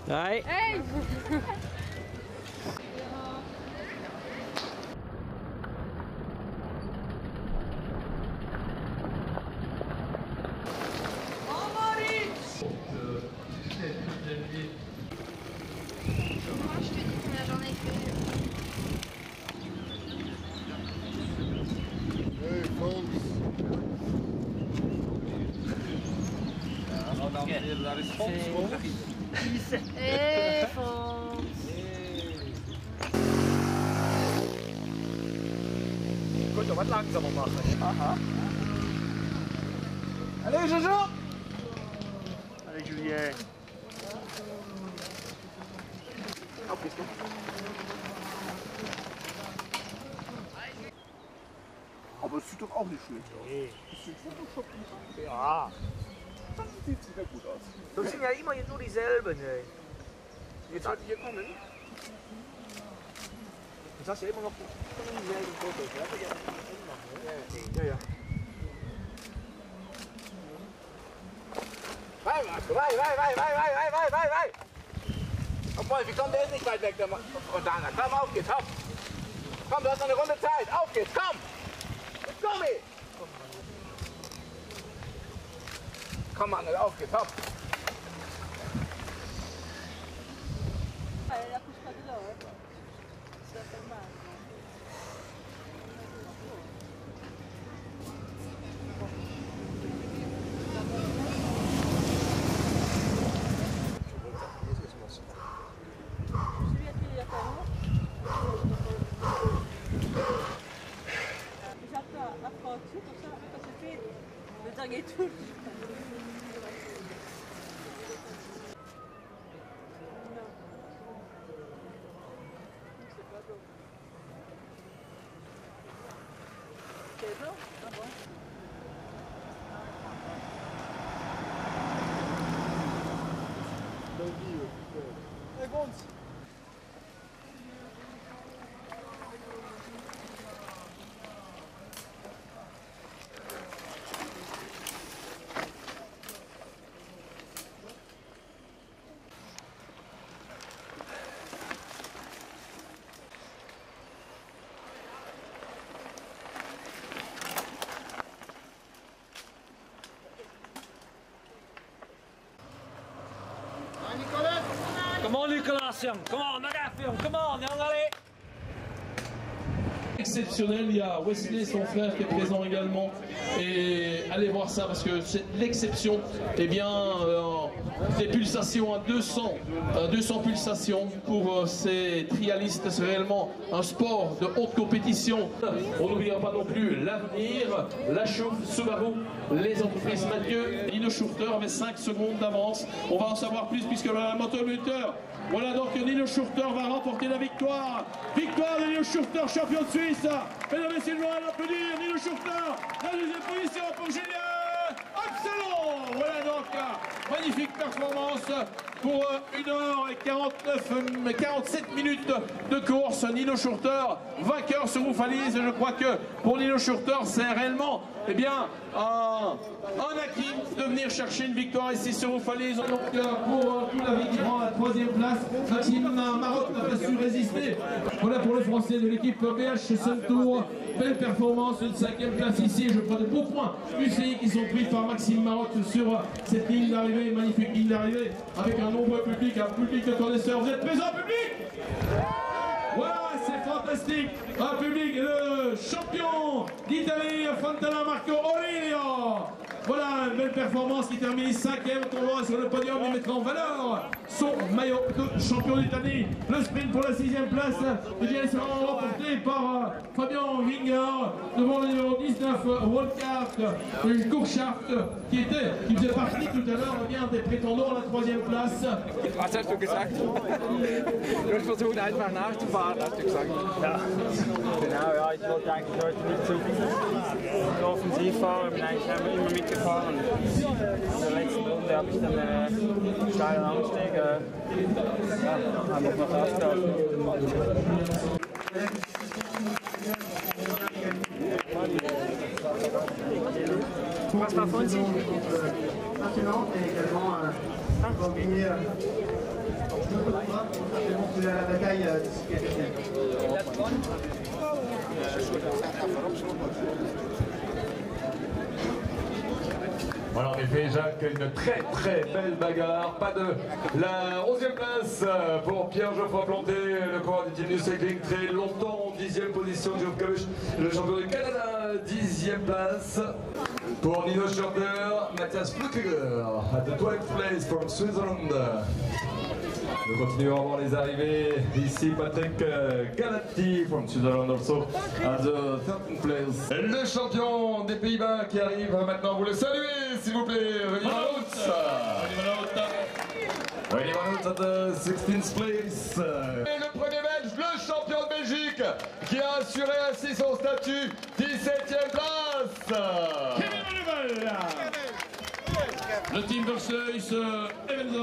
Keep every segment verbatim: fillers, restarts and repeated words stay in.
Ouais. Hey. Moi je te dis combien j'en ai fait. Hey, Fons. Ja, dames en heren, daar is Fons. Hey Fons. Je kunt toch wat langzamer machen. Aha. Allez, Jojo. Allez, Julien. Aber es sieht doch auch nicht schlecht aus. Nee. Das sieht Photoshop nicht aus. Ja. Das sieht wieder gut aus. Das sind ja immer nur dieselben. Ey. Jetzt sollten hier kommen. Das hast du ja immer noch dieselben Fotos. Ja, ja. ja. Wei, Marco, wei, wei, wei, wei, wei, wei, wei, wei, wei. Obwohl, wie kommt der ist nicht weit weg, der Montana. Komm, auf geht's, hopp. Komm, du hast noch eine Runde Zeit. Auf geht's, komm. Komm, ey. Komm, Angel, auf geht's, hopp. Le dernier tour. C'est blanc? Ah bon. Hey, Fons. Come on, Nicolas, young. Come on, Nagaf, young. Come on, young, allez. Exceptionnel, il y a Wesley, son frère, qui est présent également, et allez voir ça parce que c'est l'exception. Eh bien, euh, des pulsations à deux cents, euh, deux cents pulsations pour euh, ces trialistes, c'est réellement un sport de haute compétition. On n'oubliera pas non plus l'avenir, la chauffe, Subaru, les entreprises Mathieu, Nino Schurter avec cinq secondes d'avance. On va en savoir plus puisque le motomoteur. Voilà donc Nino Schurter va remporter la victoire. Victoire de Nino Schurter, champion de Suisse. Mesdames et messieurs, on va applaudir Nino Schurter. La deuxième position pour Julien Absalon. Voilà donc magnifique performance pour une heure quarante-neuf, quarante-sept minutes de course. Nino Schurter, vainqueur sur Oufalise. Je crois que pour Nino Schurter, c'est réellement eh bien, un, un acquis de venir chercher une victoire ici sur Oufalise. Donc pour tout la victoire, la troisième place, Maxime Marotte n'a pas su résister. Voilà pour le français de l'équipe B H Sun Tour. Belle performance, une cinquième place ici. Je prends de beaux points U C I qui sont pris par Maxime Marotte sur cette ligne d'arrivée, magnifique ligne d'arrivée, avec un nombreux public, un public de connaisseurs. Vous êtes présents, public? Voilà, c'est fantastique. Un public, le champion d'Italie, Fontana Marco Aurelio. Voilà, une belle performance qui termine cinquième. On voit sur le podium, il mettra en valeur son maillot de champion d'Italie. Le sprint pour la sixième place, eh bien, il sera remporté par euh, Fabien Winger devant le numéro dix-neuf, Wolfgart Kurschart, qui était, qui faisait partie tout à l'heure, eh bien, des prétendants à la troisième place. Was hast du gesagt? Du hast versucht einfach nachzufahren, hast du gesagt. Ja. Genau, ja, ich wollte eigentlich heute nicht so offensiv fahren, ich bin eigentlich einfach immer mitgefahren. In der letzten Runde habe ich dann einen steilen Anstieg, äh, ja, einfach noch ausgehalten. Was war Fonsi? Maintenant, et également euh, combiné La bataille Voilà, en effet, Jacques, une très très belle bagarre. Pas de la onzième place pour Pierre-Geoffroy Planté, le coureur du Team du Cycling, très longtemps en dixième position. Geoff Kavush, le champion du Canada, dixième place. Pour Nino Schurter, Matthias Flückiger, at the twelfth place from Switzerland. Nous continuons à voir les arrivées. Ici, Patrick Galati from Switzerland also at the thirteenth place. Le champion des Pays-Bas qui arrive maintenant. Vous le saluez, s'il vous plaît. René Van Oud. René Van Oud at the sixteenth place. Et le premier Belge, le champion de Belgique, qui a assuré ainsi son statut, dix-septième place. Le team Verseus, Evenza.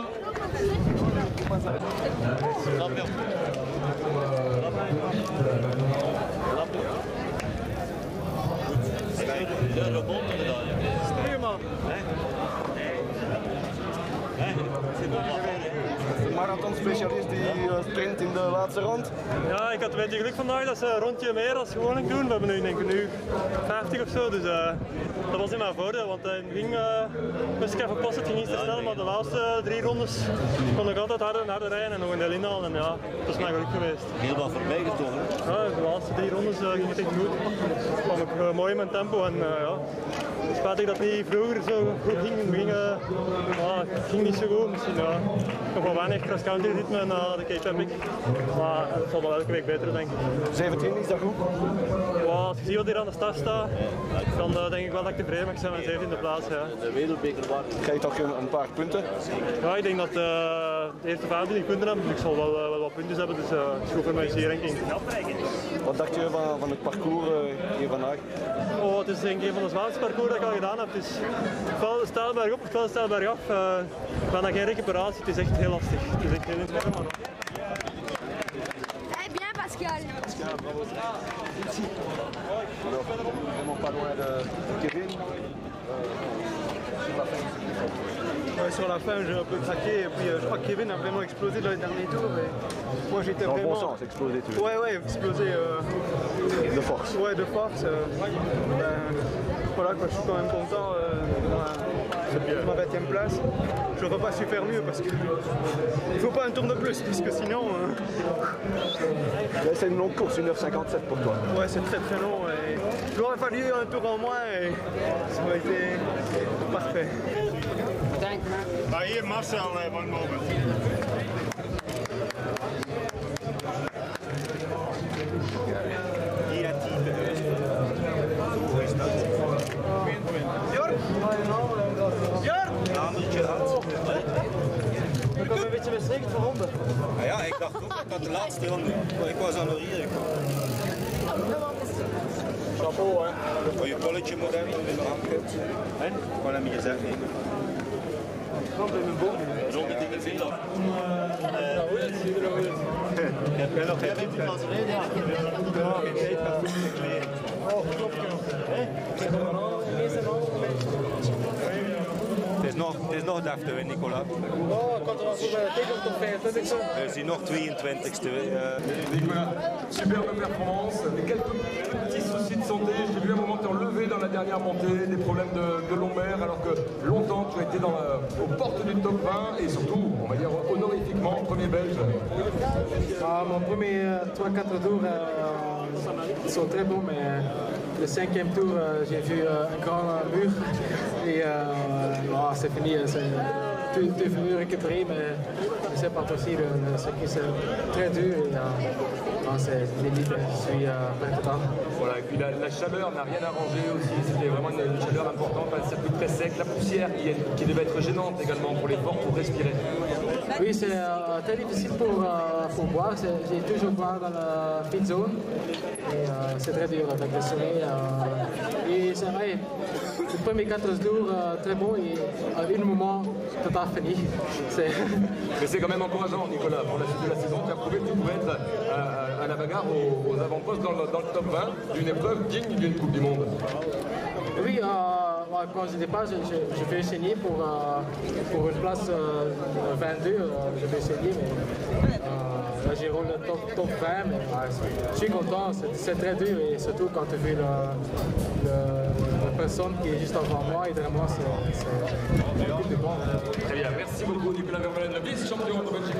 de marathonspecialist die uh, sprint in de laatste rond. Ja, ik had een beetje geluk vandaag dat ze een rondje meer als gewoonlijk doen. We hebben nu denk ik nu vijftig of zo, dus uh, dat was in mijn voordeel. Want uh, in het begin uh, moest ik even passen, het ging niet zo snel, maar de laatste drie rondes kon ik altijd harder en harder rijden en nog een deel inhalen. En ja, dat is mijn geluk geweest. Heel wat voorbij getogen. Ja, de laatste drie rondes uh, ging het echt goed. kwam ik uh, mooi in mijn tempo en uh, ja. Spijtig dat het niet vroeger zo goed ging. Het ging, uh, ja, het ging niet zo goed. Misschien ja, nog wel weinig cross-country ritme na de Cape Epic. Maar het zal wel elke week beter, denk ik. zeventien, is dat goed? Ja, als je ziet wat hier aan de start staat, dan uh, denk ik wel dat ik tevreden mag zijn met de zeventiende plaats. Ja. De wereldbeker waren. Krijg je toch een, een paar punten? Ja, ik denk dat uh, de eerste vijftien punten hebben, dus ik zal wel, uh, wel wat puntjes hebben. Dus uh, het is goed voor mijn C ranking. Wat dacht je van, van het parcours uh, hier vandaag? Oh, het is denk ik een van de zwaarste parcours dat ik al gedaan heb. Het is wel stijl bergop of wel stijl bergaf. Uh, bijna geen recuperatie, het is echt heel lastig. Het is echt heel interessant. Maar... Eh bien Pascal. Pascal, bravo. Alors, vraiment pas loin de, de Kevin. Ouais, sur la fin, j'ai un peu craqué et puis euh, je crois que Kevin a vraiment explosé dans les derniers tours. Et moi j'étais dans vraiment. Dans le bon sens, explosé tu veux. Ouais, ouais, explosé. Euh... De force. Ouais, de force. Euh... Ben, voilà quoi, je suis quand même content euh, de ma vingtième place. Je n'aurais pas su faire mieux parce que il faut pas un tour de plus parce que sinon. Euh... C'est une longue course, une heure cinquante-sept pour toi. Ouais, c'est très très long. Et... Il aurait fallu un tour en moins et ça aurait été parfait. Maar hier Marcel, uh, one moment. Hier het team. Hoe is dat? Jor? Jor? Een handeltje had. Ik kwam een beetje beschikt voor ronden. Ah ja, ik dacht ook dat dat de laatste ronde. Ik was aan de hier. Chapeau, hè. Voor je polletje moet hebben in de hand. En? Gewoon hem hier zeggen. Ramp in mijn boom. Ronde dingen veel af. Ja, hoe is het? Ziet er goed uit. Heb jij nog geen witte van zijn reden? Ja, geen tijd met voeten kleren. Oh, klopt nog. Het is nog, het is nog deftig, hè, Nicolas. Oh, ik had er al voor mijn teken tot vijfentwintig. We zien nog tweeëntwintigste. Nicolas, superbe performance, mais quelques petits soucis de santé. J'ai vu un moment t'en lever dans la dernière montée, des problèmes de, de lombaire, alors que longtemps tu as été dans la, aux portes du top vingt et surtout, on va dire honorifiquement, premier belge. Ah, mon premier trois quatre tours euh, sont très bons, mais le cinquième tour, euh, j'ai vu euh, un grand mur et euh, oh, c'est fini. Tu, tu veux récupérer, mais c'est pas possible. Le circuit c'est très dur et euh, c'est limite. Je suis euh, prêt tout le temps. Voilà, et puis la, la chaleur n'a rien arrangé aussi, c'était vraiment une, une chaleur importante, un circuit très sec, la poussière qui, est, qui devait être gênante également pour les portes pour respirer. Oui, c'est euh, très difficile pour, euh, pour boire, j'ai toujours boire dans la pit zone et euh, c'est très dur avec le soleil. Euh, et c'est vrai, les premiers quatre tours euh, très bon et à un moment tout a fini. Mais c'est quand même encourageant, Nicolas, pour la suite de la saison, tu as prouvé que tu pouvais être à, à la bagarre aux, aux avant-postes dans, dans le top vingt d'une épreuve digne d'une Coupe du Monde. Oui, euh, ouais, quand je départ, je, je, je vais essayer pour, euh, pour une place euh, vingt-deux, euh, je vais essayer, mais euh, là j'ai roulé le top, top vingt, mais ouais, je suis content, c'est très dur, et surtout quand tu vois le, le, la personne qui est juste avant moi et derrière moi, c'est beaucoup de bon. Très bien, merci beaucoup Nicolas Vermeulen, vice-champion de Belgique.